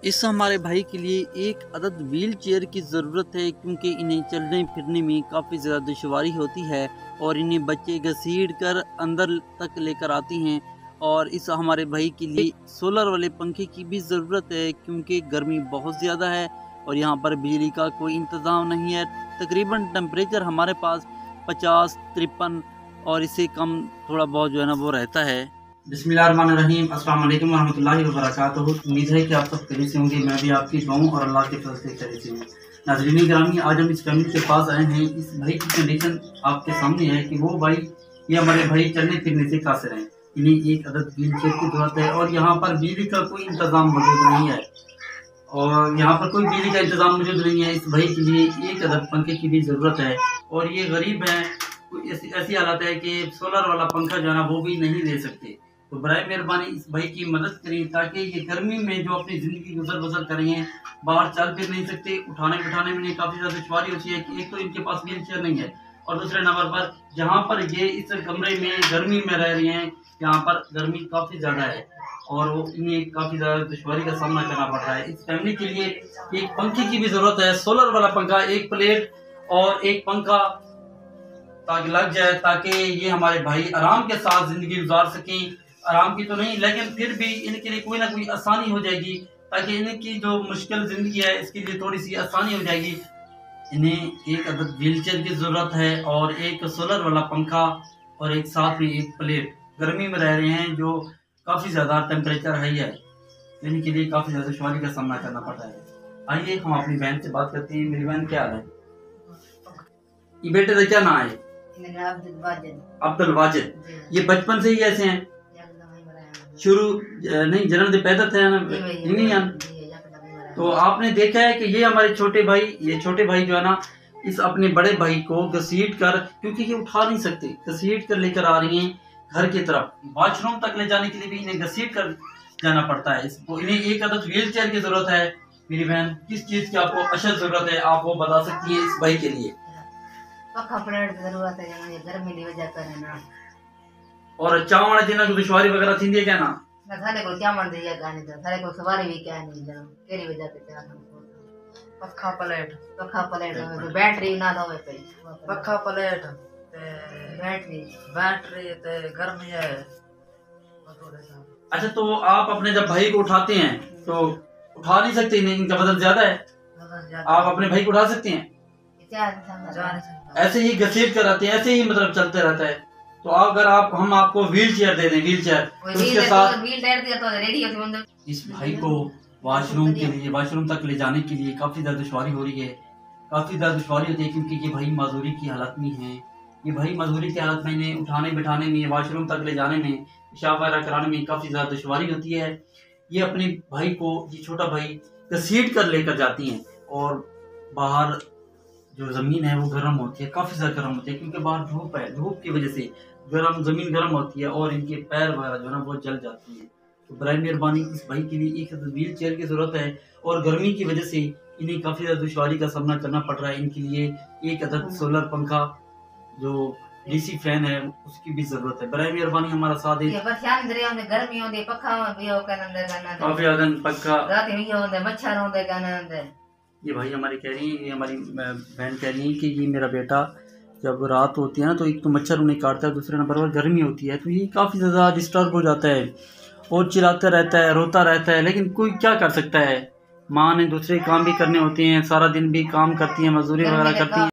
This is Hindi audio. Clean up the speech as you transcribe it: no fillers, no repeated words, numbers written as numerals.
इस हमारे भाई के लिए एक अदद व्हील चेयर की ज़रूरत है, क्योंकि इन्हें चलने फिरने में काफ़ी ज़्यादा दुश्वारी होती है और इन्हें बच्चे घसीट कर अंदर तक लेकर आती हैं। और इस हमारे भाई के लिए सोलर वाले पंखे की भी ज़रूरत है, क्योंकि गर्मी बहुत ज़्यादा है और यहाँ पर बिजली का कोई इंतज़ाम नहीं है। तकरीबन टेम्परेचर हमारे पास 50-53 और इससे कम थोड़ा बहुत जो है ना वो रहता है। बिस्मिल्लाहिर्रहमानिर्रहीम, अस्सलाम वालेकुम रहमतुल्लाहि व बरकातुहू। उम्मीद है कि आप सब खैरियत से होंगे। मैं भी आपकी दुआओं और अल्लाह के फजल से खैरियत से हूँ। नाज़रीन ग्रामी, आज हम इस फैमिली के पास आए हैं। इस भाई की कंडीशन आपके सामने है कि वो भाई, ये हमारे भाई चलने फिरने से कासिर हैं। इन्हें एक अदद व्हील चेयर की जरूरत है और यहाँ पर बिजली का कोई इंतज़ाम मौजूद नहीं है इस भाई के लिए एक अदद पंखे की भी ज़रूरत है और ये गरीब हैं। ऐसी हालत है कि सोलर वाला पंखा जो है ना वो भी नहीं ले सकते। तो बराए मेहरबानी इस भाई की मदद करें, ताकि ये गर्मी में जो अपनी ज़िंदगी गुजर बसर कर रहे हैं, बाहर चल फिर नहीं सकते, उठाने बिठाने में काफ़ी ज़्यादा दुश्वारी होती है कि एक तो इनके पास व्हील चेयर नहीं है और दूसरे नंबर पर जहाँ पर ये इस कमरे में गर्मी में रह रहे हैं, यहाँ पर गर्मी काफ़ी ज़्यादा है और वो इन्हें काफ़ी ज़्यादा दुश्वारी का सामना करना पड़ रहा है। इस फैमिली के लिए एक पंखे की भी ज़रूरत है, सोलर वाला पंखा, एक प्लेट और एक पंखा ताकि लग जाए, ताकि ये हमारे भाई आराम के साथ ज़िंदगी गुजार सकें। आराम की तो नहीं, लेकिन फिर भी इनके लिए कोई ना कोई आसानी हो जाएगी, ताकि इनकी जो मुश्किल ज़िंदगी है इसके लिए थोड़ी सी आसानी हो जाएगी। इन्हें एक अदद व्हील चेयर की ज़रूरत है और एक सोलर वाला पंखा और एक साथ में एक प्लेट। गर्मी में रह रहे हैं जो काफ़ी ज़्यादा टेम्परेचर हाई है, इनके लिए काफ़ी ज़्यादा दुश्वारी का सामना करना पड़ रहा है। आइए हम अपनी बहन से बात करते हैं। मेरी बहन क्या हाल है? ये बेटे का क्या नाम है? अब्दुल वाजिद। ये बचपन से ही ऐसे हैं? शुरू नहीं, जन्म से पैदा थे ना? नहीं। तो आपने देखा है कि ये हमारे छोटे भाई जो है ना, इस अपने बड़े भाई को घसीट कर, क्योंकि ये उठा नहीं सकते, घसीट कर लेकर आ रही हैं घर की तरफ। वॉशरूम तक ले जाने के लिए भी इन्हें घसीट कर जाना पड़ता है। इसको इन्हें एक अदद व्हील चेयर की जरूरत है। मेरी बहन, किस चीज की आपको अशद जरूरत है, आप वो बता सकती है इस भाई के लिए? और चावल देना की दुश्वारी वगैरह थी क्या ना? थाने को चावल दिया गाने तो थाने को सवारी भी क्या नहीं जरा केरी वजह से चावल पक्का प्लेट तो बैटरी ना दो पे पक्का प्लेट ते बैटरी ते गर्मी है। अच्छा, तो आप अपने जब भाई को उठाते हैं तो उठा नहीं सकते? नहीं, इनका वजन ज्यादा है। आप अपने भाई को उठा सकते हैं? ऐसे ही घसीट कर आते हैं, ऐसे ही मतलब चलते रहता है। तो अगर हम आपको व्हील चेयर दे दें, व्हील चेयर तो उसके साथ इस भाई को वॉशरूम तक ले जाने के लिए काफ़ी ज़्यादा दुश्वारी हो रही है, काफ़ी ज़्यादा दुश्वारी होती है, क्योंकि ये भाई मजदूरी की हालत में है। ये भाई मजदूरी की हालत में इन्हें उठाने बिठाने में, वॉशरूम तक ले जाने में, पेशाब वगैरह कराने में काफ़ी ज़्यादा दुश्वारी होती है। ये अपने भाई को, ये छोटा भाई, घसीट कर लेकर जाती हैं और बाहर जो ज़मीन है वो गर्म होती है, काफ़ी ज़्यादा गर्म होती है, क्योंकि बाहर धूप है। धूप की वजह से ज़मीन गर्म होती है और इनके पैर वगैरह जो है ना वो जल जाती हैं। तो बराए मेहरबानी इस भाई के लिए एक व्हील चेयर की ज़रूरत है और गर्मी की वजह से इन्हें काफ़ी ज़्यादा दुश्वारी का सामना करना पड़ रहा है। इनके लिए एक अदद सोलर पंखा, जो डीसी फैन है, उसकी भी ज़रूरत है। बराए मेहरबानी हमारा साथ है। ये भाई हमारी कह रही है, ये हमारी बहन कह रही है कि ये मेरा बेटा जब रात होती है ना, तो एक तो मच्छर उन्हें काटता है, दूसरे नंबर पर गर्मी होती है, तो ये काफ़ी ज़्यादा डिस्टर्ब हो जाता है और चिल्लाता रहता है, रोता रहता है। लेकिन कोई क्या कर सकता है, माँ ने दूसरे काम भी करने होते हैं, सारा दिन भी काम करती है, मजदूरी वगैरह करती है।